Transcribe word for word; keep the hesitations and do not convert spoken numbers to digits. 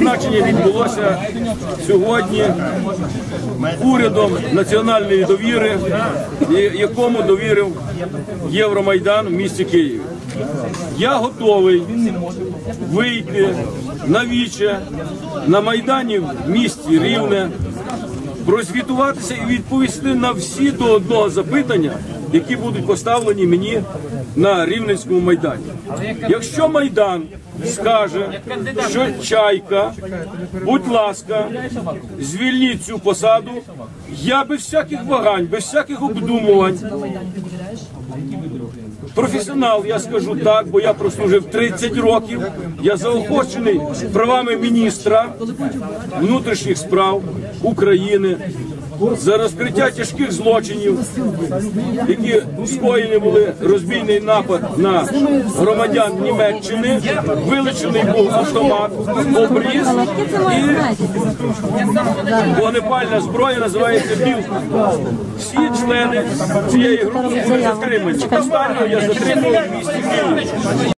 призначення відбулося сьогодні урядом національної довіри, якому довірив Євромайдан в місті Києві. Я готовий вийти на віче на Майдані в місті Рівне, прозвітуватися і відповісти на всі до одного запитання, які будуть поставлені мені на Рівненському Майдані. Якщо Майдан скаже, що Чайка, будь ласка, звільніть цю посаду, я без всяких вагань, без всяких обдумувань, професіонал, я скажу так, бо я прослужив тридцять років, я заохочений правами міністра внутрішніх справ України за розкриття тяжких злочинів, які скоєні були, розбійний напад на громадян Німеччини, вилучений був автомат, обріз і вогнепальна зброя називається «Білка». Всі члени цієї групи були затримані. Останнього я затримав в місті Києві.